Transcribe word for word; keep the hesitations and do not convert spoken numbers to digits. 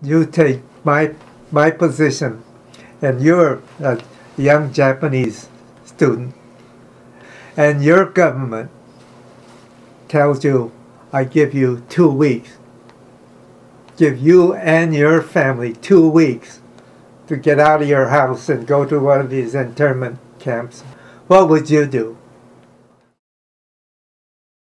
you take my, my position, and you're a young Japanese student, and your government tells you, I give you two weeks, give you and your family two weeks to get out of your house and go to one of these internment camps, what would you do?